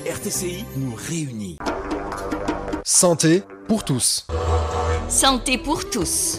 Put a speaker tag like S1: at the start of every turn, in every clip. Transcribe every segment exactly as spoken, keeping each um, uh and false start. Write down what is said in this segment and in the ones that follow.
S1: R T C I nous réunit.
S2: Santé pour tous.
S3: Santé pour tous.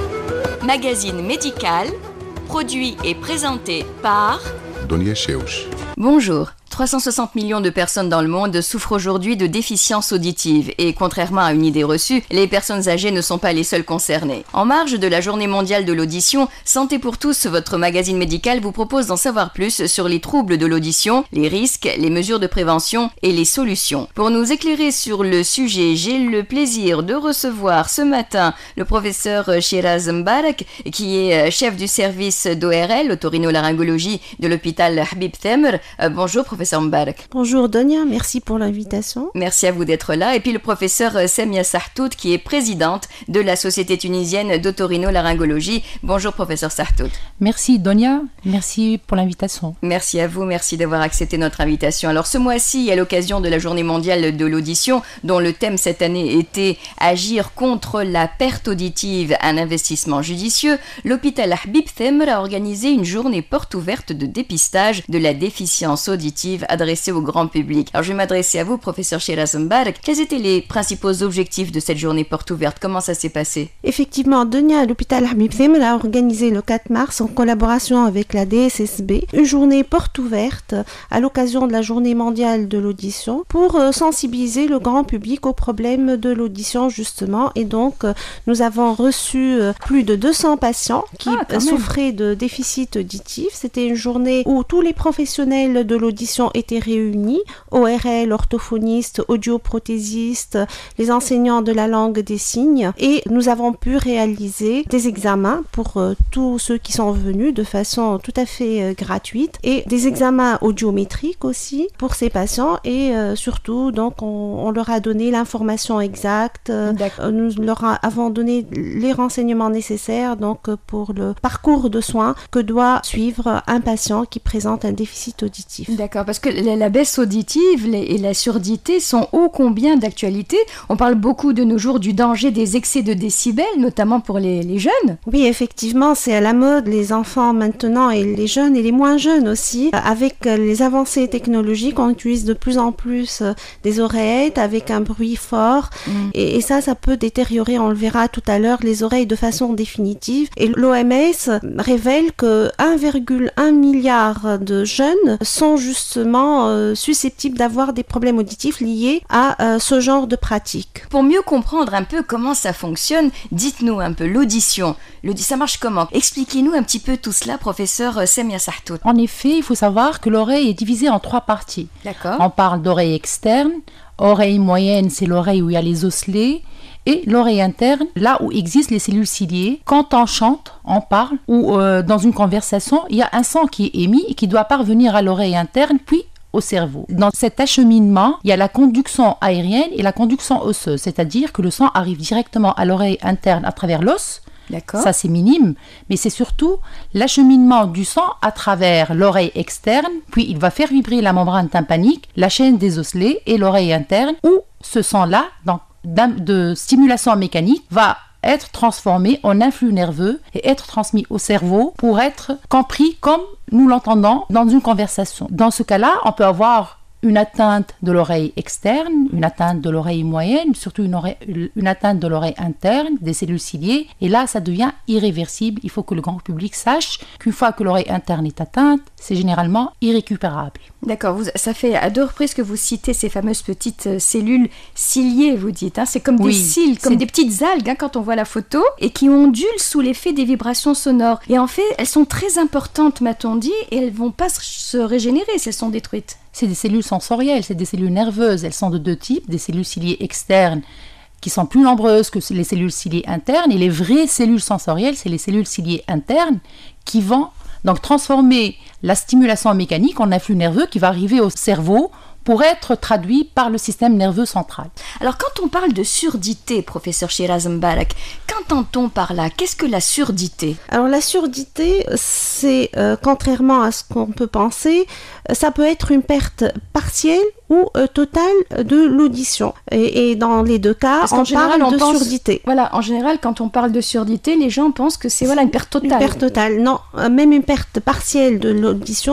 S3: Magazine médical, produit et présenté par
S4: Donia Cheuch.
S3: Bonjour. trois cent soixante millions de personnes dans le monde souffrent aujourd'hui de déficience auditive et contrairement à une idée reçue, les personnes âgées ne sont pas les seules concernées. En marge de la journée mondiale de l'audition, Santé pour tous, votre magazine médical vous propose d'en savoir plus sur les troubles de l'audition, les risques, les mesures de prévention et les solutions. Pour nous éclairer sur le sujet, j'ai le plaisir de recevoir ce matin le professeur Shiraz Mbarak, qui est chef du service d'O R L, otorhinolaryngologie de l'hôpital Habib Thamr. Euh, bonjour professeur Mbarak.
S5: Bonjour Donia, merci pour l'invitation.
S3: Merci à vous d'être là. Et puis le professeur Samia Sartout, qui est présidente de la Société tunisienne d'otorhinolaryngologie. Bonjour professeur Sartout.
S6: Merci Donia, merci pour l'invitation.
S3: Merci à vous, merci d'avoir accepté notre invitation. Alors ce mois-ci, à l'occasion de la Journée mondiale de l'audition, dont le thème cette année était « Agir contre la perte auditive, un investissement judicieux », l'hôpital Habib Thamr a organisé une journée porte ouverte de dépistage de la déficience auditive adressée au grand public. Alors je vais m'adresser à vous, professeur Shiraz Mbarak. Quels étaient les principaux objectifs de cette journée porte ouverte? Comment ça s'est passé?
S5: Effectivement, Donia, l'hôpital Habib Thamr a organisé le quatre mars en collaboration avec la D S S B une journée porte ouverte à l'occasion de la journée mondiale de l'audition pour euh, sensibiliser le grand public aux problèmes de l'audition justement. Et donc euh, nous avons reçu euh, plus de deux cents patients qui
S3: ah,
S5: euh, souffraient de déficit auditif. C'était une journée où tous les professionnels de l'audition étaient réunis, O R L, orthophonistes, audioprothésistes, les enseignants de la langue des signes, et nous avons pu réaliser des examens pour euh, tous ceux qui sont venus de façon tout à fait euh, gratuite, et des examens audiométriques aussi pour ces patients, et euh, surtout donc on, on leur a donné l'information exacte, euh, nous leur a, avons donné les renseignements nécessaires donc pour le parcours de soins que doit suivre un patient qui présente un déficit auditif.
S3: D'accord, parce que la, la baisse auditive les, et la surdité sont ô combien d'actualité. On parle beaucoup de nos jours du danger des excès de décibels, notamment pour les, les jeunes.
S5: Oui, effectivement, c'est à la mode, les enfants maintenant et les jeunes et les moins jeunes aussi. Avec les avancées technologiques, on utilise de plus en plus des oreillettes avec un bruit fort. Mm. Et, et ça, ça peut détériorer, on le verra tout à l'heure, les oreilles de façon définitive. Et l'O M S révèle que un virgule un milliard de jeunes sont justement euh, susceptibles d'avoir des problèmes auditifs liés à euh, ce genre de pratique.
S3: Pour mieux comprendre un peu comment ça fonctionne, dites-nous un peu l'audition. L'audi- ça marche comment? Expliquez-nous un petit peu tout cela, professeur Samia Sartout.
S6: En effet, il faut savoir que l'oreille est divisée en trois parties.
S3: D'accord.
S6: On parle d'oreille externe, oreille moyenne, c'est l'oreille où il y a les osselets, et l'oreille interne, là où existent les cellules ciliées. Quand on chante, on parle, ou euh, dans une conversation, il y a un son qui est émis et qui doit parvenir à l'oreille interne, puis au cerveau. Dans cet acheminement, il y a la conduction aérienne et la conduction osseuse, c'est-à-dire que le son arrive directement à l'oreille interne à travers l'os.
S3: D'accord.
S6: Ça c'est minime, mais c'est surtout l'acheminement du son à travers l'oreille externe, puis il va faire vibrer la membrane tympanique, la chaîne des osselets et l'oreille interne, où ce son-là, donc de stimulation mécanique, va être transformé en influx nerveux et être transmis au cerveau pour être compris comme nous l'entendons dans une conversation. Dans ce cas-là, on peut avoir une atteinte de l'oreille externe, une atteinte de l'oreille moyenne, surtout une, oreille, une atteinte de l'oreille interne, des cellules ciliées, et là ça devient irréversible. Il faut que le grand public sache qu'une fois que l'oreille interne est atteinte, c'est généralement irrécupérable.
S3: D'accord, vous, ça fait à deux reprises que vous citez ces fameuses petites euh, cellules ciliées, vous dites, hein, c'est comme
S6: oui,
S3: des cils, comme
S6: c'est...
S3: des petites algues hein, quand on voit la photo, et qui ondulent sous l'effet des vibrations sonores. Et en fait, elles sont très importantes, m'a-t-on dit, et elles ne vont pas se régénérer si elles sont détruites.
S6: C'est des cellules sensorielles, c'est des cellules nerveuses. Elles sont de deux types, des cellules ciliées externes qui sont plus nombreuses que les cellules ciliées internes, et les vraies cellules sensorielles, c'est les cellules ciliées internes qui vont donc transformer la stimulation mécanique en influx nerveux qui va arriver au cerveau pour être traduit par le système nerveux central.
S3: Alors quand on parle de surdité, professeur Shiraz Mbarak, qu'entend-on par là? Qu'est-ce que la surdité?
S5: Alors la surdité, c'est, euh, contrairement à ce qu'on peut penser, ça peut être une perte partielle ou euh, totale de l'audition. Et, et dans les deux cas, on
S3: général,
S5: parle
S3: on
S5: de
S3: pense,
S5: surdité.
S3: Voilà, en général, quand on parle de surdité, les gens pensent que c'est voilà, une perte totale.
S5: Une perte totale, non. Même une perte partielle de l'audition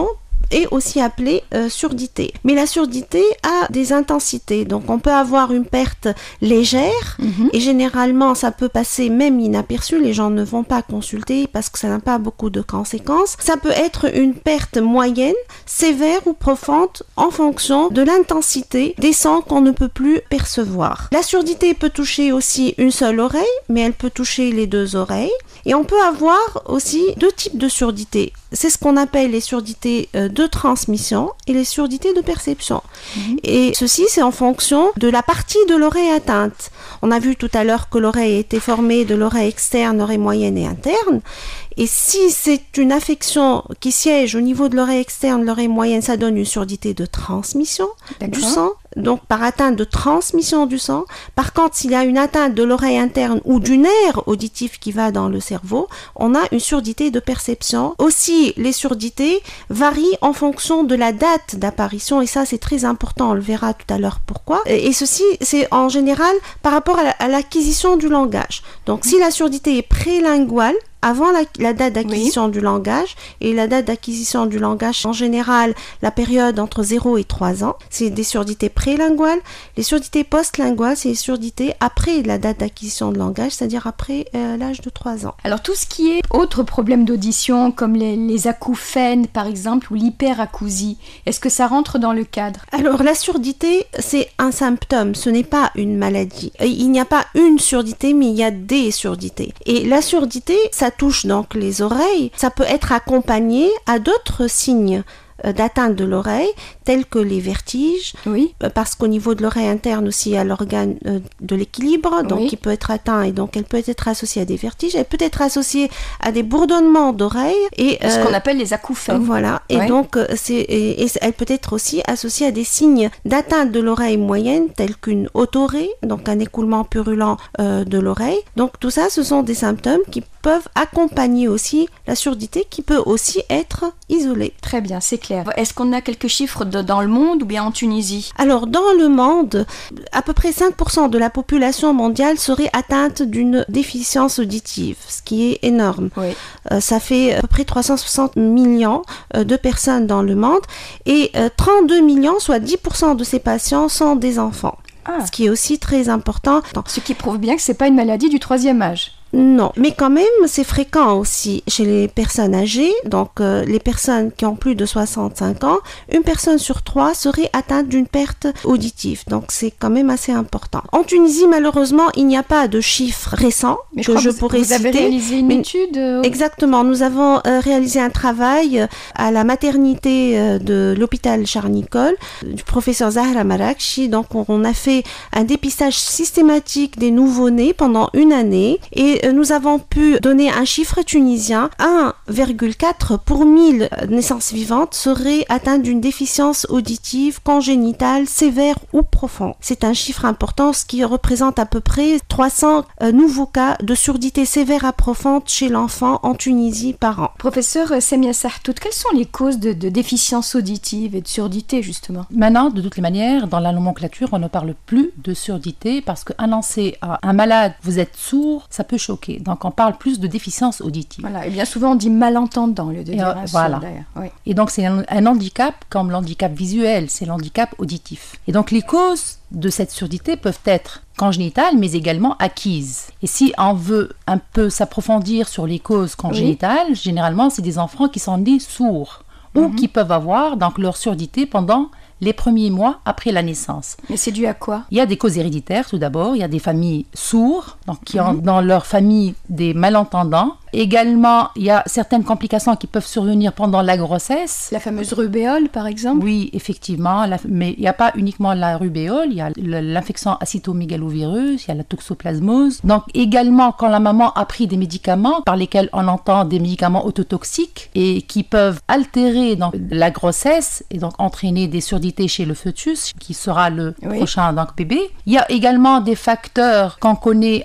S5: est aussi appelée euh, surdité. Mais la surdité a des intensités. Donc, on peut avoir une perte légère mm-hmm. et généralement, ça peut passer même inaperçu. Les gens ne vont pas consulter parce que ça n'a pas beaucoup de conséquences. Ça peut être une perte moyenne, sévère ou profonde en fonction de l'intensité des sons qu'on ne peut plus percevoir. La surdité peut toucher aussi une seule oreille, mais elle peut toucher les deux oreilles. Et on peut avoir aussi deux types de surdité. C'est ce qu'on appelle les surdités de transmission et les surdités de perception. Mmh. Et ceci, c'est en fonction de la partie de l'oreille atteinte. On a vu tout à l'heure que l'oreille était formée de l'oreille externe, l'oreille moyenne et interne. Et si c'est une affection qui siège au niveau de l'oreille externe, l'oreille moyenne, ça donne une surdité de transmission D'accord. du sang, donc par atteinte de transmission du sang. Par contre, s'il y a une atteinte de l'oreille interne ou du nerf auditif qui va dans le cerveau, on a une surdité de perception. Aussi, les surdités varient en fonction de la date d'apparition, et ça c'est très important, on le verra tout à l'heure pourquoi. Et ceci, c'est en général par rapport à l'acquisition du langage. Donc si la surdité est prélinguale, avant la, la date d'acquisition oui. du langage, et la date d'acquisition du langage, en général, la période entre zéro et trois ans, c'est des surdités prélinguales. Les surdités postlinguales, c'est les surdités après la date d'acquisition de langage, c'est-à-dire après euh, l'âge de trois ans.
S3: Alors tout ce qui est autres problèmes d'audition, comme les, les acouphènes, par exemple, ou l'hyperacousie, est-ce que ça rentre dans le cadre?
S5: Alors la surdité, c'est un symptôme, ce n'est pas une maladie. Il n'y a pas une surdité, mais il y a des surdités. Et la surdité, ça touche donc les oreilles, ça peut être accompagné à d'autres signes d'atteinte de l'oreille, tels que les vertiges,
S3: oui.
S5: parce qu'au niveau de l'oreille interne aussi, il y a l'organe de l'équilibre, donc oui. qui peut être atteint, et donc elle peut être associée à des vertiges, elle peut être associée à des bourdonnements d'oreilles. Et,
S3: ce euh, qu'on appelle les acouphènes.
S5: Voilà, et ouais. donc c'est, et, et elle peut être aussi associée à des signes d'atteinte de l'oreille moyenne, tels qu'une otorrhée, donc un écoulement purulent euh, de l'oreille. Donc tout ça, ce sont des symptômes qui peuvent accompagner aussi la surdité, qui peut aussi être isolée.
S3: Très bien, c'est clair. Est-ce qu'on a quelques chiffres de, dans le monde ou bien en Tunisie?
S5: Alors, dans le monde, à peu près cinq pour cent de la population mondiale serait atteinte d'une déficience auditive, ce qui est énorme.
S3: Oui.
S5: Euh, ça fait à peu près trois cent soixante millions euh, de personnes dans le monde et euh, trente-deux millions, soit dix pour cent de ces patients sont des enfants. Ah. Ce qui est aussi très important.
S3: Ce qui prouve bien que ce n'est pas une maladie du troisième âge.
S5: Non, mais quand même, c'est fréquent aussi chez les personnes âgées, donc euh, les personnes qui ont plus de soixante-cinq ans, une personne sur trois serait atteinte d'une perte auditive, donc c'est quand même assez important. En Tunisie, malheureusement, il n'y a pas de chiffres récents
S3: mais je
S5: que je
S3: que
S5: pourrais
S3: vous
S5: citer.
S3: Vous avez réalisé une étude euh...
S5: Exactement, nous avons euh, réalisé un travail à la maternité euh, de l'hôpital Charles-Nicolle, du professeur Zahra Marakchi, donc on, on a fait un dépistage systématique des nouveau-nés pendant une année, et nous avons pu donner un chiffre tunisien, un virgule quatre pour mille naissances vivantes seraient atteintes d'une déficience auditive congénitale sévère ou profonde. C'est un chiffre important, ce qui représente à peu près trois cents euh, nouveaux cas de surdité sévère à profonde chez l'enfant en Tunisie par an.
S3: Professeur Samia Sahtout, quelles sont les causes de, de déficience auditive et de surdité justement?
S6: Maintenant, de toutes les manières, dans la nomenclature, on ne parle plus de surdité parce qu'un lancer à un malade, vous êtes sourd, ça peut choquer. Donc on parle plus de déficience auditive.
S3: Voilà, et bien souvent on dit malentendant au lieu de
S6: et
S3: dire
S6: euh, voilà.
S3: Oui.
S6: Et donc c'est un, un handicap comme l'handicap visuel, c'est l'handicap auditif. Et donc les causes de cette surdité peuvent être congénitales mais également acquises. Et si on veut un peu s'approfondir sur les causes congénitales, oui. généralement c'est des enfants qui sont nés sourds mm-hmm. ou qui peuvent avoir donc leur surdité pendant les premiers mois après la naissance.
S3: Mais c'est dû à quoi?
S6: Il y a des causes héréditaires tout d'abord, il y a des familles sourdes, donc qui ont dans leur famille des malentendants. Également, il y a certaines complications qui peuvent survenir pendant la grossesse.
S3: La fameuse rubéole, par exemple?
S6: Oui, effectivement, la, mais il n'y a pas uniquement la rubéole, il y a l'infection acétomégalovirus, il y a la toxoplasmose. Donc également, quand la maman a pris des médicaments, par lesquels on entend des médicaments ototoxiques et qui peuvent altérer donc, la grossesse et donc entraîner des surdités chez le fœtus, qui sera le oui. prochain donc, bébé. Il y a également des facteurs qu'on connaît en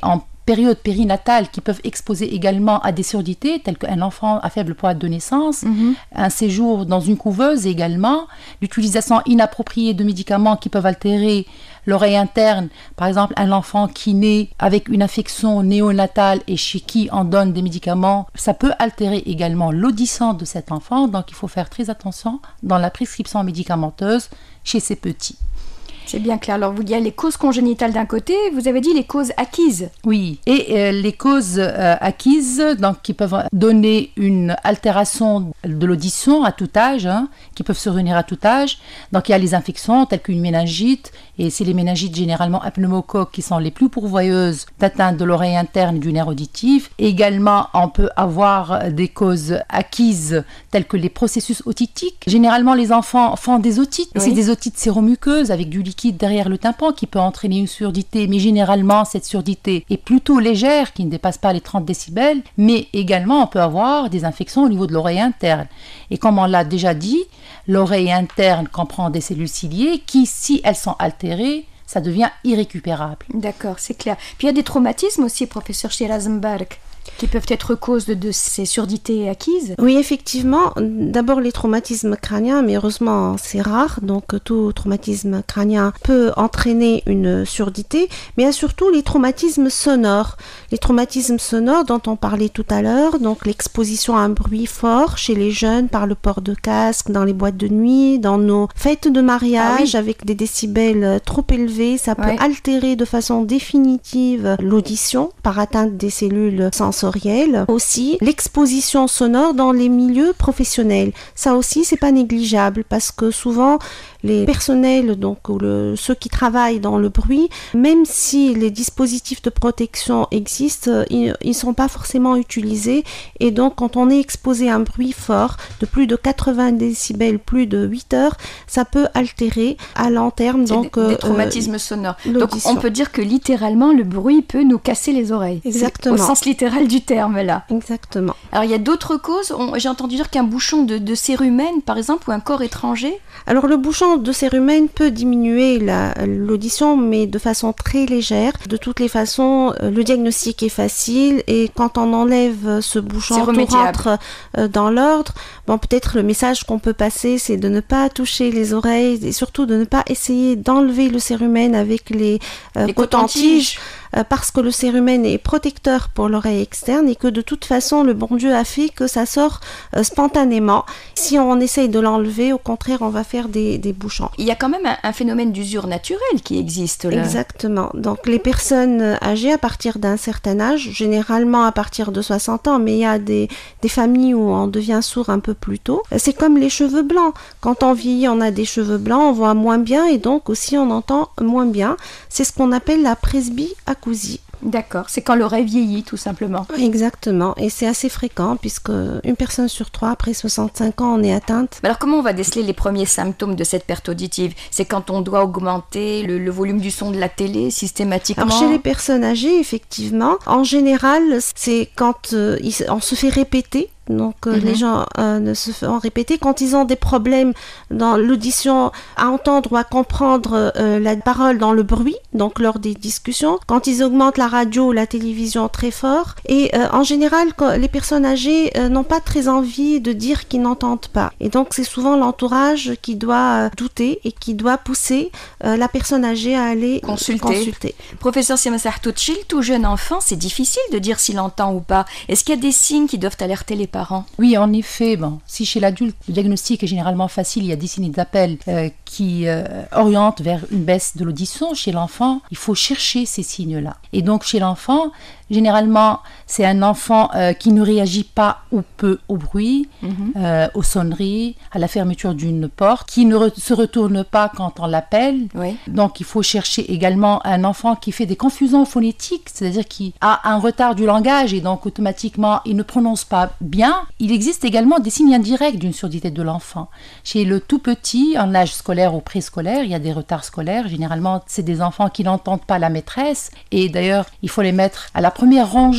S6: périodes périnatales qui peuvent exposer également à des surdités, telles qu'un enfant à faible poids de naissance, mm-hmm. un séjour dans une couveuse également, l'utilisation inappropriée de médicaments qui peuvent altérer l'oreille interne, par exemple un enfant qui naît avec une infection néonatale et chez qui on donne des médicaments, ça peut altérer également l'audition de cet enfant, donc il faut faire très attention dans la prescription médicamenteuse chez ces petits.
S3: C'est bien clair. Alors, il y a les causes congénitales d'un côté, vous avez dit les causes acquises.
S6: Oui, et euh, les causes euh, acquises, donc, qui peuvent donner une altération de l'audition à tout âge, hein, qui peuvent survenir à tout âge. Donc, il y a les infections telles qu'une méningite, et c'est les méningites généralement à pneumocoque qui sont les plus pourvoyeuses d'atteinte de l'oreille interne et du nerf auditif. Et également, on peut avoir des causes acquises telles que les processus otitiques. Généralement, les enfants font des otites, oui. C'est des otites séromuqueuses avec du liquide derrière le tympan qui peut entraîner une surdité, mais généralement cette surdité est plutôt légère, qui ne dépasse pas les trente décibels, mais également on peut avoir des infections au niveau de l'oreille interne. Et comme on l'a déjà dit, l'oreille interne comprend des cellules ciliées qui, si elles sont altérées, ça devient irrécupérable.
S3: D'accord, c'est clair. Puis il y a des traumatismes aussi, professeur Shirazmberg, qui peuvent être cause de, de ces surdités acquises.
S5: Oui, effectivement. D'abord, les traumatismes crâniens, mais heureusement, c'est rare. Donc, tout traumatisme crânien peut entraîner une surdité. Mais il y a surtout les traumatismes sonores. Les traumatismes sonores dont on parlait tout à l'heure, donc l'exposition à un bruit fort chez les jeunes par le port de casque, dans les boîtes de nuit, dans nos fêtes de mariage, ah oui. avec des décibels trop élevés, ça peut ouais. altérer de façon définitive l'audition par atteinte des cellules sensorielles. Aussi, l'exposition sonore dans les milieux professionnels. Ça aussi, c'est pas négligeable parce que souvent, les personnels, donc le, ceux qui travaillent dans le bruit, même si les dispositifs de protection existent, ils ne sont pas forcément utilisés. Et donc, quand on est exposé à un bruit fort de plus de quatre-vingts décibels, plus de huit heures, ça peut altérer à long terme. Donc,
S3: des, des traumatismes euh, sonores.
S5: L'audition.
S3: Donc, on peut dire que littéralement, le bruit peut nous casser les oreilles.
S5: Exactement.
S3: Au sens littéral du terme, là.
S5: Exactement.
S3: Alors, il y a d'autres causes. On, j'ai entendu dire qu'un bouchon de, de cérumen, par exemple, ou un corps étranger.
S5: Alors, le bouchon de cérumen peut diminuer la, l'audition, mais de façon très légère. De toutes les façons, le diagnostic est facile et quand on enlève ce bouchon, tout rentre dans l'ordre. Bon, peut-être le message qu'on peut passer, c'est de ne pas toucher les oreilles et surtout de ne pas essayer d'enlever le cérumen avec les, euh, les cotons-tiges. Parce que le cérumen est protecteur pour l'oreille externe et que de toute façon le bon Dieu a fait que ça sort euh, spontanément. Si on essaye de l'enlever, au contraire on va faire des, des bouchons.
S3: Il y a quand même un, un phénomène d'usure naturelle qui existe là.
S5: Exactement. Donc les personnes âgées à partir d'un certain âge, généralement à partir de soixante ans, mais il y a des, des familles où on devient sourd un peu plus tôt. C'est comme les cheveux blancs. Quand on vieillit, on a des cheveux blancs, on voit moins bien et donc aussi on entend moins bien. C'est ce qu'on appelle la presbyacousie.
S3: D'accord, c'est quand l'oreille vieillit tout simplement.
S5: Exactement, et c'est assez fréquent puisque une personne sur trois après soixante-cinq ans en est atteinte.
S3: Alors comment on va déceler les premiers symptômes de cette perte auditive? C'est quand on doit augmenter le, le volume du son de la télé systématiquement?
S5: Alors chez les personnes âgées, effectivement, en général, c'est quand euh, on se fait répéter. Donc euh, mm-hmm. les gens euh, ne se font répéter quand ils ont des problèmes dans l'audition à entendre ou à comprendre euh, la parole dans le bruit, donc lors des discussions, quand ils augmentent la radio ou la télévision très fort. Et euh, en général, quand les personnes âgées euh, n'ont pas très envie de dire qu'ils n'entendent pas. Et donc c'est souvent l'entourage qui doit euh, douter et qui doit pousser euh, la personne âgée à aller
S3: consulter.
S5: consulter.
S3: Professeur Siamassahtout, chez le tout jeune enfant, c'est difficile de dire s'il entend ou pas. Est-ce qu'il y a des signes qui doivent alerter les parents?
S6: Oui, en effet. Bon, si chez l'adulte, le diagnostic est généralement facile, il y a des signes d'appel euh, qui euh, orientent vers une baisse de l'audition. Chez l'enfant, il faut chercher ces signes-là. Et donc, chez l'enfant, généralement, c'est un enfant euh, qui ne réagit pas ou peu au bruit, mm-hmm. euh, aux sonneries, à la fermeture d'une porte, qui ne re- se retourne pas quand on l'appelle. Oui. Donc, il faut chercher également un enfant qui fait des confusions phonétiques, c'est-à-dire qui a un retard du langage et donc automatiquement, il ne prononce pas bien. Il existe également des signes indirects d'une surdité de l'enfant. Chez le tout petit, en âge scolaire ou préscolaire, il y a des retards scolaires. Généralement, c'est des enfants qui n'entendent pas la maîtresse et d'ailleurs, il faut les mettre à la première rangée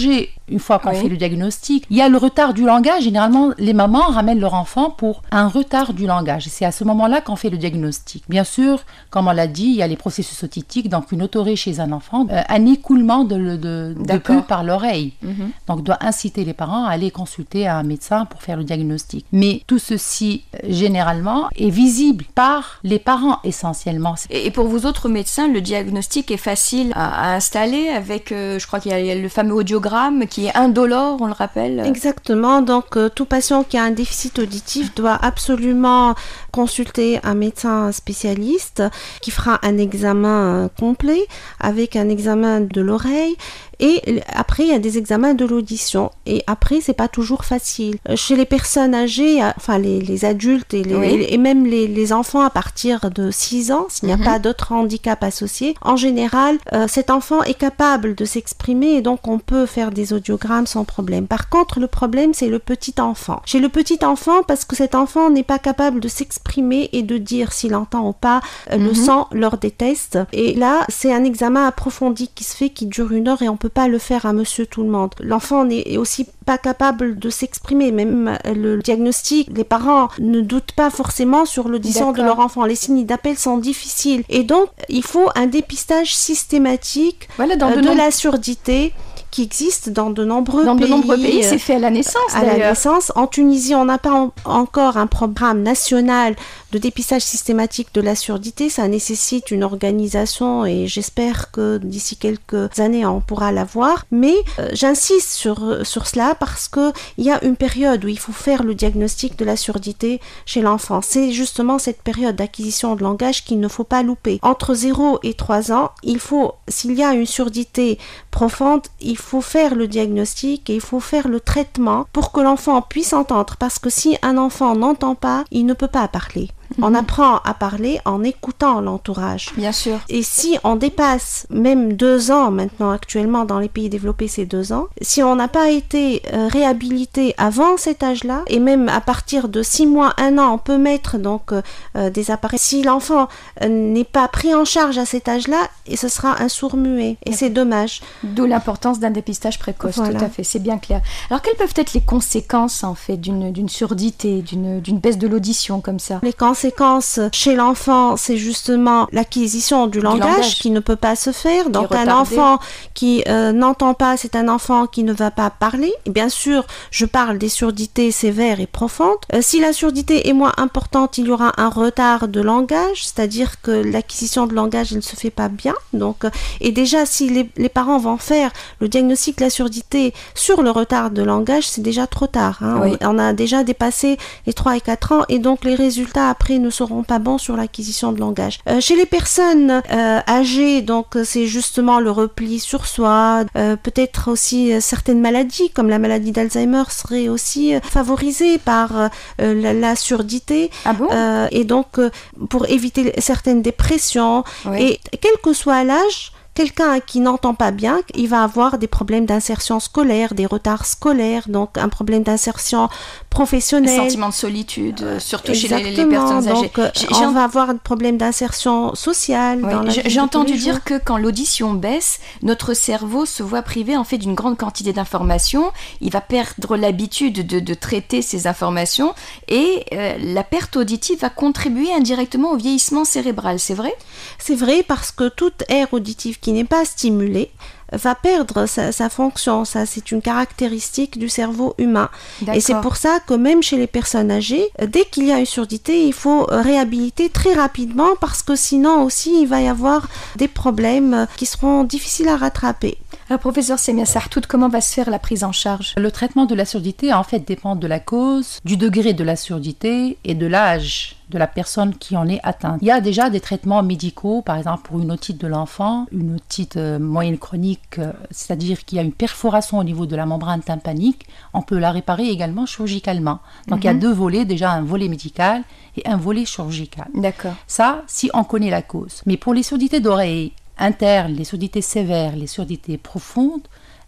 S6: une fois qu'on
S3: Oui.
S6: fait le diagnostic. Il y a le retard du langage. Généralement, les mamans ramènent leur enfant pour un retard du langage. C'est à ce moment-là qu'on fait le diagnostic. Bien sûr, comme on l'a dit, il y a les processus autitiques, donc une otorrhée chez un enfant, euh, un écoulement de, de, de
S3: D'accord.
S6: pus par l'oreille.
S3: Mhm.
S6: Donc, doit inciter les parents à aller consulter un médecin pour faire le diagnostic. Mais tout ceci, euh, généralement, est visible par les parents essentiellement.
S3: Et et pour vous autres médecins, le diagnostic est facile à, à installer avec, euh, je crois qu'il y a, il y a le fameux audiogramme qui est indolore, on le rappelle.
S5: Exactement, donc euh, tout patient qui a un déficit auditif doit absolument consulter un médecin spécialiste qui fera un examen euh, complet avec un examen de l'oreille. Et après, il y a des examens de l'audition. Et après, c'est pas toujours facile. Chez les personnes âgées, enfin les, les adultes et, les,
S3: Oui.
S5: et même les, les enfants à partir de six ans, s'il n'y a
S3: Mhm.
S5: pas d'autres handicaps associés, en général, euh, cet enfant est capable de s'exprimer et donc on peut faire des audiogrammes sans problème. Par contre, le problème, c'est le petit enfant. Chez le petit enfant, parce que cet enfant n'est pas capable de s'exprimer et de dire s'il entend ou pas, euh,
S3: Mhm.
S5: le sang lors des tests. Et là, c'est un examen approfondi qui se fait, qui dure une heure et on peut pas le faire à monsieur tout le monde. L'enfant n'est aussi pas capable de s'exprimer, même le diagnostic, les parents ne doutent pas forcément sur l'audition de
S3: D'accord.
S5: leur enfant. Les signes d'appel sont difficiles et donc il faut un dépistage systématique
S3: Voilà, dans
S5: euh,
S3: de,
S5: de
S3: nom-
S5: la surdité qui existe dans de nombreux
S3: dans de
S5: pays.
S3: nombreux pays,
S5: euh,
S3: c'est fait à la naissance
S5: à la
S3: d'ailleurs.
S5: naissance. En Tunisie, on n'a pas en- encore un programme national de dépistage systématique de la surdité. Ça nécessite une organisation et j'espère que d'ici quelques années, on pourra l'avoir. Mais euh, j'insiste sur, sur cela parce que il y a une période où il faut faire le diagnostic de la surdité chez l'enfant. C'est justement cette période d'acquisition de langage qu'il ne faut pas louper. Entre zéro et trois ans, il faut, s'il y a une surdité profonde, il faut faire le diagnostic et il faut faire le traitement pour que l'enfant puisse entendre. Parce que si un enfant n'entend pas, il ne peut pas parler. On apprend à parler en écoutant l'entourage.
S3: Bien sûr.
S5: Et si on dépasse même deux ans maintenant, actuellement dans les pays développés c'est deux ans, si on n'a pas été euh, réhabilité avant cet âge-là, et même à partir de six mois, un an, on peut mettre donc euh, euh, des appareils. Si l'enfant euh, n'est pas pris en charge à cet âge-là, et ce sera un sourd-muet. Et c'est dommage.
S3: D'où l'importance d'un dépistage précoce,
S5: Voilà.
S3: tout à fait, c'est bien clair. Alors quelles peuvent être les conséquences en fait d'une, d'une surdité, d'une, d'une baisse de l'audition comme ça?
S5: Les conséquences chez l'enfant, c'est justement l'acquisition du langage,
S3: langage.
S5: qui ne peut pas se faire. Donc un
S3: retardé.
S5: enfant qui euh, n'entend pas, c'est un enfant qui ne va pas parler. Et bien sûr, je parle des surdités sévères et profondes. Euh, si la surdité est moins importante, il y aura un retard de langage, c'est-à-dire que l'acquisition de langage, elle ne se fait pas bien. Donc, euh, et déjà, si les, les parents vont faire le diagnostic de la surdité sur le retard de langage, c'est déjà trop tard. Hein.
S3: Oui.
S5: On, on a déjà dépassé les trois et quatre ans et donc les résultats après ne seront pas bons sur l'acquisition de langage. Euh, chez les personnes euh, âgées, donc c'est justement le repli sur soi, euh, peut-être aussi euh, certaines maladies comme la maladie d'Alzheimer seraient aussi euh, favorisées par euh, la, la surdité.
S3: Ah bon?
S5: Euh, et donc euh, pour éviter certaines dépressions.
S3: Oui.
S5: Et quel que soit l'âge, quelqu'un qui n'entend pas bien, il va avoir des problèmes d'insertion scolaire, des retards scolaires, donc un problème d'insertion professionnelle.
S3: Sentiment de solitude, euh, surtout chez les, les
S5: Exactement.
S3: personnes âgées.
S5: Donc, euh,
S3: J'ai-
S5: on
S3: j'ai en-
S5: va avoir un problème d'insertion sociale.
S3: Oui,
S5: dans la
S3: j'ai-
S5: vie
S3: j'ai
S5: de
S3: entendu
S5: tous les
S3: dire
S5: jours.
S3: que quand l'audition baisse, notre cerveau se voit privé en fait d'une grande quantité d'informations. Il va perdre l'habitude de, de traiter ces informations et euh, la perte auditive va contribuer indirectement au vieillissement cérébral. C'est vrai?
S5: C'est vrai parce que toute aire auditive qui n'est pas stimulée va perdre sa, sa fonction. Ça, c'est une caractéristique du cerveau humain. Et c'est
S3: D'accord.
S5: pour ça que même chez les personnes âgées, euh, dès qu'il y a une surdité, il faut euh, réhabiliter très rapidement parce que sinon aussi, il va y avoir des problèmes euh, qui seront difficiles à rattraper.
S3: Alors professeur Semia Sartout, comment va se faire la prise en charge?
S6: Le traitement de la surdité, en fait, dépend de la cause, du degré de la surdité et de l'âge de la personne qui en est atteinte. Il y a déjà des traitements médicaux, par exemple pour une otite de l'enfant, une otite euh, moyenne chronique, euh, c'est-à-dire qu'il y a une perforation au niveau de la membrane tympanique. On peut la réparer également chirurgicalement. Donc il y a deux volets, déjà un volet médical et un volet chirurgical.
S3: D'accord.
S6: Ça, si on connaît la cause. Mais pour les surdités d'oreille internes, les surdités sévères, les surdités profondes,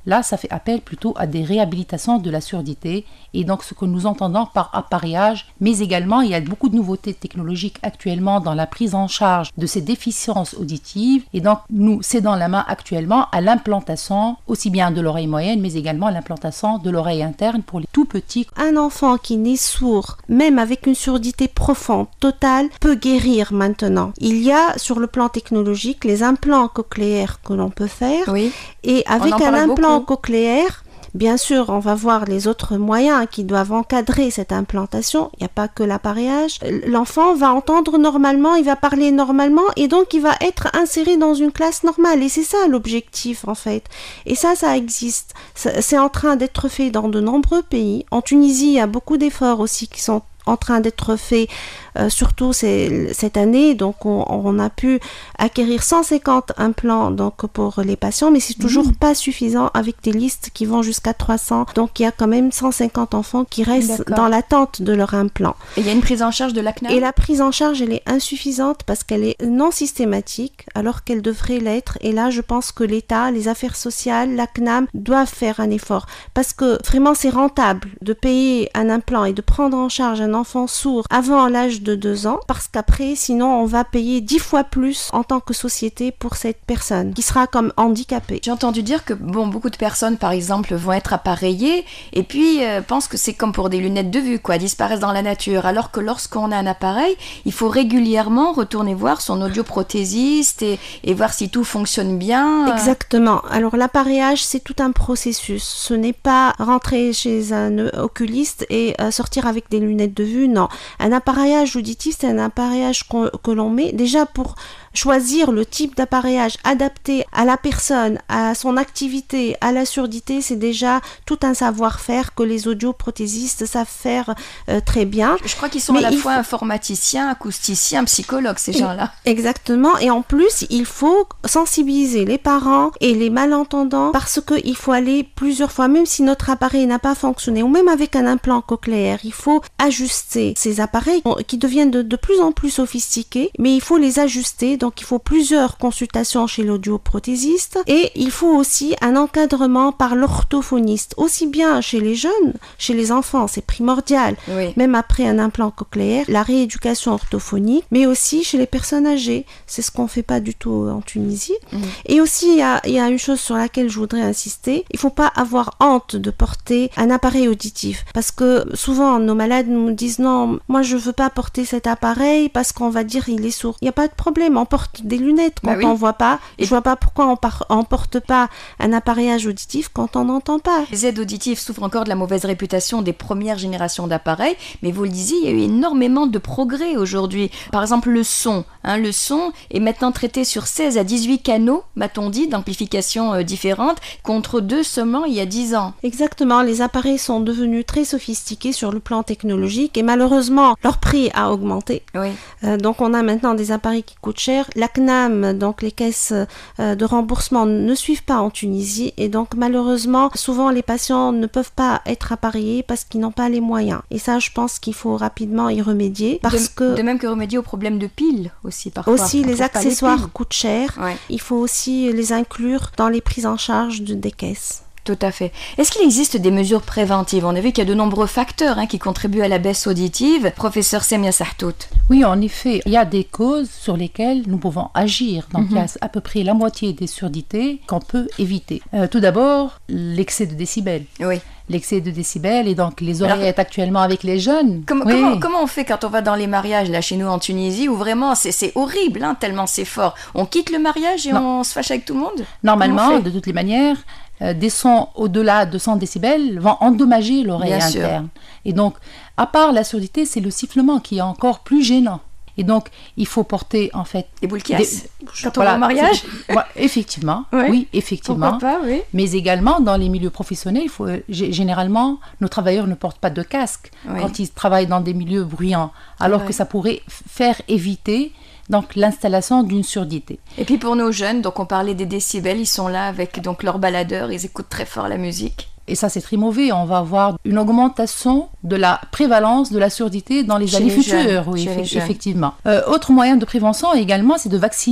S6: Là, ça fait appel plutôt à des réhabilitations de la surdité et donc ce que nous entendons par appareillage, mais également il y a beaucoup de nouveautés technologiques actuellement dans la prise en charge de ces déficiences auditives et donc nous cédons la main actuellement à l'implantation aussi bien de l'oreille moyenne mais également à l'implantation de l'oreille interne pour les tout petits.
S5: Un enfant qui naît sourd, même avec une surdité profonde, totale, peut guérir maintenant. Il y a sur le plan technologique les implants cochléaires que l'on peut faire
S3: oui.
S5: et avec un implant
S3: beaucoup.
S5: cochléaire, bien sûr, on va voir les autres moyens qui doivent encadrer cette implantation. Il n'y a pas que l'appareillage. L'enfant va entendre normalement, il va parler normalement et donc il va être inséré dans une classe normale. Et c'est ça l'objectif en fait. Et ça, ça existe. C'est en train d'être fait dans de nombreux pays. En Tunisie, il y a beaucoup d'efforts aussi qui sont en train d'être faits, euh, surtout c'est, cette année, donc on, on a pu acquérir cent cinquante implants donc pour les patients, mais c'est toujours mmh. pas suffisant avec des listes qui vont jusqu'à trois cents, donc il y a quand même cent cinquante enfants qui restent D'accord. dans l'attente de leur implant.
S3: Et il y a une prise en charge de l'A C N A M ?
S5: Et la prise en charge, elle est insuffisante parce qu'elle est non systématique, alors qu'elle devrait l'être, et là je pense que l'État, les affaires sociales, l'A C N A M doivent faire un effort, parce que vraiment c'est rentable de payer un implant et de prendre en charge un enfant sourd avant l'âge de deux ans, parce qu'après, sinon, on va payer dix fois plus en tant que société pour cette personne qui sera comme handicapée.
S3: J'ai entendu dire que bon, beaucoup de personnes, par exemple, vont être appareillées et puis euh, pensent que c'est comme pour des lunettes de vue, quoi, disparaissent dans la nature, alors que lorsqu'on a un appareil, il faut régulièrement retourner voir son audioprothésiste et, et voir si tout fonctionne bien.
S5: Exactement. Alors, l'appareillage, c'est tout un processus. Ce n'est pas rentrer chez un oculiste et euh, sortir avec des lunettes de vue, non. Un appareillage auditif, c'est un appareillage qu'on, que l'on met déjà pour choisir le type d'appareillage adapté à la personne, à son activité, à la surdité, c'est déjà tout un savoir-faire que les audioprothésistes savent faire euh, très bien.
S3: Je crois qu'ils sont Mais à la fois faut... informaticiens, acousticiens, psychologues, ces gens-là.
S5: Exactement, et en plus, il faut sensibiliser les parents et les malentendants parce qu'il faut aller plusieurs fois, même si notre appareil n'a pas fonctionné, ou même avec un implant cochléaire, il faut ajuster ces appareils qui deviennent de, de plus en plus sophistiqués, mais il faut les ajuster. Donc, il faut plusieurs consultations chez l'audioprothésiste et il faut aussi un encadrement par l'orthophoniste, aussi bien chez les jeunes, chez les enfants, c'est primordial,
S3: oui.
S5: même après un implant cochléaire, la rééducation orthophonique, mais aussi chez les personnes âgées. C'est ce qu'on ne fait pas du tout en Tunisie. Mmh. Et aussi, il y a, il y a une chose sur laquelle je voudrais insister, il ne faut pas avoir honte de porter un appareil auditif parce que souvent, nos malades nous disent non, moi je ne veux pas porter cet appareil parce qu'on va dire il est sourd. Il n'y a pas de problème, on porte des lunettes quand bah oui. on voit pas. Et je vois pas pourquoi on, par- on porte pas un appareillage auditif quand on n'entend pas.
S3: Les aides auditives souffrent encore de la mauvaise réputation des premières générations d'appareils, mais vous le disiez, il y a eu énormément de progrès aujourd'hui. Par exemple, le son. Hein, le son est maintenant traité sur seize à dix-huit canaux, m'a-t-on dit, d'amplification euh, différentes, contre deux seulement il y a dix ans.
S5: Exactement, les appareils sont devenus très sophistiqués sur le plan technologique et malheureusement, leur prix a augmenté.
S3: Oui.
S5: Euh, donc on a maintenant des appareils qui coûtent cher. La C N A M, donc les caisses euh, de remboursement, ne suivent pas en Tunisie et donc malheureusement, souvent les patients ne peuvent pas être appareillés parce qu'ils n'ont pas les moyens. Et ça, je pense qu'il faut rapidement y remédier. Parce
S3: de,
S5: que
S3: de même que remédier au problème de piles aussi parfois.
S5: Aussi, les accessoires les coûtent cher.
S3: Ouais.
S5: Il faut aussi les inclure dans les prises en charge de, des caisses.
S3: Tout à fait. Est-ce qu'il existe des mesures préventives ? On a vu qu'il y a de nombreux facteurs hein, qui contribuent à la baisse auditive. Professeur Semia Sahtout.
S6: Oui, en effet, il y a des causes sur lesquelles nous pouvons agir. Donc, mm-hmm. il y a à peu près la moitié des surdités qu'on peut éviter. Euh, tout d'abord, l'excès de décibels.
S3: Oui.
S6: L'excès de décibels et donc les oreillettes Alors, actuellement avec les jeunes.
S3: Comment,
S6: oui.
S3: comment, comment on fait quand on va dans les mariages là chez nous en Tunisie où vraiment c'est, c'est horrible hein, tellement c'est fort. On quitte le mariage et non. on se fâche avec tout le monde ?
S6: Normalement, de toutes les manières, euh, des sons au-delà de cent décibels vont endommager l'oreille
S3: Bien
S6: interne.
S3: Sûr.
S6: Et donc, à part la surdité, c'est le sifflement qui est encore plus gênant. Et donc, il faut porter, en fait...
S3: Des boules qui cassent quand
S6: voilà,
S3: on va au mariage.
S6: Ouais, effectivement,
S3: ouais.
S6: oui, effectivement.
S3: Pourquoi pas, oui.
S6: Mais également, dans les milieux professionnels, il faut, généralement, nos travailleurs ne portent pas de casque
S3: oui.
S6: quand ils travaillent dans des milieux bruyants, alors ouais. que ça pourrait faire éviter donc, l'installation d'une surdité.
S3: Et puis pour nos jeunes, donc on parlait des décibels, ils sont là avec donc leurs baladeurs, ils écoutent très fort la musique.
S6: Et ça, c'est très mauvais. On va avoir une augmentation de la prévalence de la surdité dans les
S3: chez
S6: années
S3: les
S6: futures.
S3: Jeunes,
S6: oui,
S3: eff-
S6: effectivement. Euh, autre moyen de prévention également, c'est de vacciner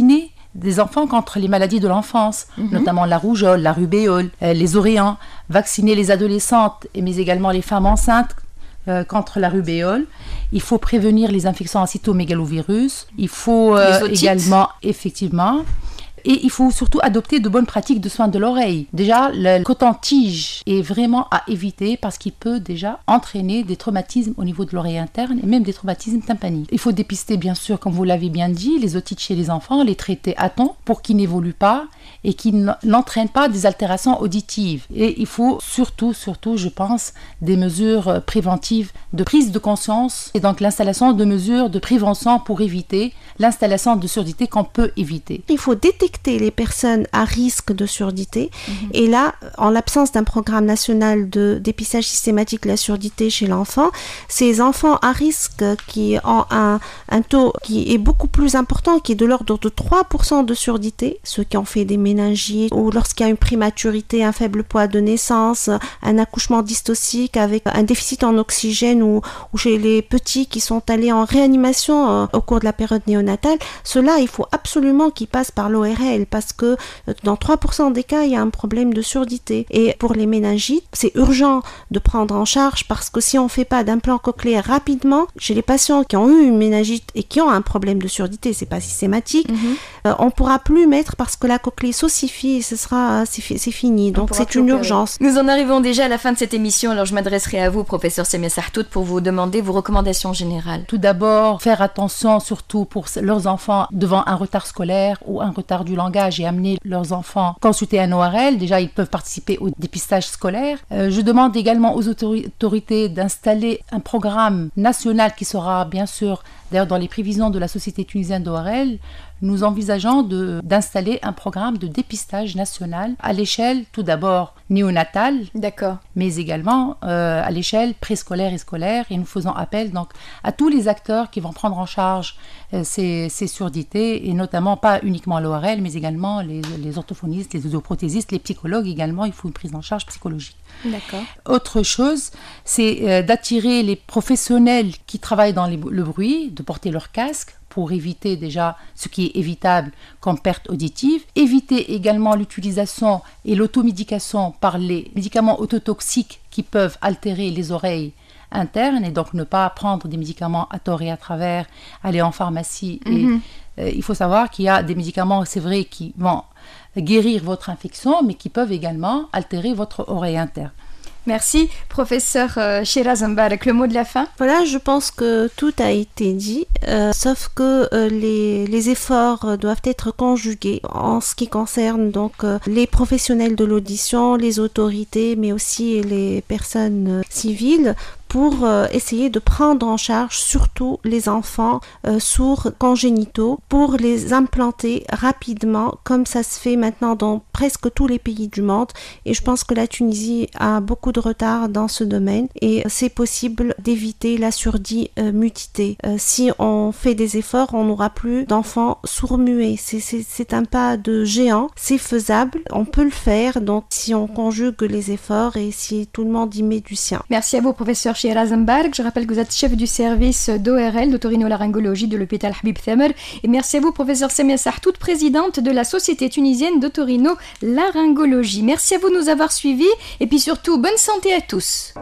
S6: des enfants contre les maladies de l'enfance,
S3: Mhm.
S6: notamment la rougeole, la rubéole, euh, les oréans, vacciner les adolescentes, mais également les femmes enceintes euh, contre la rubéole. Il faut prévenir les infections à cytomégalovirus. Il faut euh,
S3: Les otites.
S6: également, effectivement, et il faut surtout adopter de bonnes pratiques de soins de l'oreille. Déjà, le coton-tige est vraiment à éviter parce qu'il peut déjà entraîner des traumatismes au niveau de l'oreille interne et même des traumatismes tympaniques. Il faut dépister, bien sûr, comme vous l'avez bien dit, les otites chez les enfants, les traiter à temps pour qu'ils n'évoluent pas et qu'ils n'entraînent pas des altérations auditives. Et il faut surtout, surtout, je pense, des mesures préventives de prise de conscience et donc l'installation de mesures de prévention pour éviter l'installation de surdité qu'on peut éviter.
S5: Il faut détecter les personnes à risque de surdité. Mmh. Et là, en l'absence d'un programme national de dépistage systématique de la surdité chez l'enfant, ces enfants à risque qui ont un, un taux qui est beaucoup plus important, qui est de l'ordre de trois pour cent de surdité, ceux qui ont fait des méningites ou lorsqu'il y a une prématurité, un faible poids de naissance, un accouchement dystocique avec un déficit en oxygène ou, ou chez les petits qui sont allés en réanimation euh, au cours de la période néonatale, ceux-là, il faut absolument qu'ils passent par l'O R L parce que dans trois pour cent des cas, il y a un problème de surdité. Et pour les méningites, c'est urgent de prendre en charge parce que si on ne fait pas d'implant cochléaire rapidement, chez les patients qui ont eu une méningite et qui ont un problème de surdité, c'est pas systématique, mm-hmm. euh, on ne pourra plus mettre parce que la cochlée s'ossifie et ce sera, c'est, c'est fini. Donc c'est une urgence.
S3: Nous en arrivons déjà à la fin de cette émission, alors je m'adresserai à vous, professeur Samia Sartout, pour vous demander vos recommandations générales.
S6: Tout d'abord, faire attention surtout pour leurs enfants devant un retard scolaire ou un retard du langage et amener leurs enfants consulter un O R L. Déjà, ils peuvent participer au dépistage scolaire. Euh, je demande également aux autorités d'installer un programme national qui sera bien sûr, d'ailleurs dans les prévisions de la Société tunisienne d'O R L, nous envisageons de, d'installer un programme de dépistage national à l'échelle tout d'abord néonatale,
S3: d'accord,
S6: mais également euh, à l'échelle préscolaire et scolaire, et nous faisons appel donc à tous les acteurs qui vont prendre en charge euh, ces, ces surdités, et notamment pas uniquement l'O R L, mais également les, les orthophonistes, les audioprothésistes, les psychologues également. Il faut une prise en charge psychologique.
S3: D'accord.
S6: Autre chose, c'est euh, d'attirer les professionnels qui travaillent dans les, le bruit, de porter leur casque pour éviter déjà ce qui est évitable comme perte auditive, éviter également l'utilisation et l'automédication par les médicaments autotoxiques qui peuvent altérer les oreilles internes, et donc ne pas prendre des médicaments à tort et à travers, aller en pharmacie. Mm-hmm. Et euh, il faut savoir qu'il y a des médicaments, c'est vrai, qui vont guérir votre infection, mais qui peuvent également altérer votre oreille interne.
S3: Merci, professeur euh, Shiraz Mbarak. Le mot de la fin?
S5: Voilà, je pense que tout a été dit, euh, sauf que euh, les, les efforts doivent être conjugués en ce qui concerne donc euh, les professionnels de l'audition, les autorités, mais aussi les personnes euh, civiles, pour euh, essayer de prendre en charge surtout les enfants euh, sourds congénitaux, pour les implanter rapidement, comme ça se fait maintenant dans presque tous les pays du monde. Et je pense que la Tunisie a beaucoup de retard dans ce domaine, et c'est possible d'éviter la surdimutité. Euh, si on fait des efforts, on n'aura plus d'enfants sourds-muets. C'est, c'est, c'est un pas de géant, c'est faisable, on peut le faire, donc si on conjugue les efforts et si tout le monde y met du sien.
S3: Merci à vous, professeur Shiraz Mbarak. Je rappelle que vous êtes chef du service d'O R L, d'otorhinolaryngologie de l'hôpital Habib Thamer. Et merci à vous, professeur Samia Sartout, présidente de la Société tunisienne d'otorhinolaryngologie. Merci à vous de nous avoir suivis, et puis surtout, bonne santé à tous.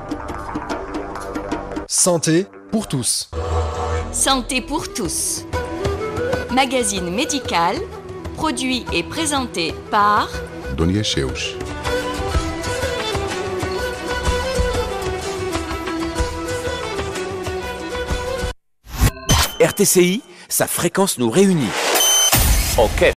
S2: Santé pour tous.
S3: Santé pour tous. Magazine médical, produit et présenté par
S4: Dunia Cheuch.
S1: R T C I, sa fréquence nous réunit. Ok.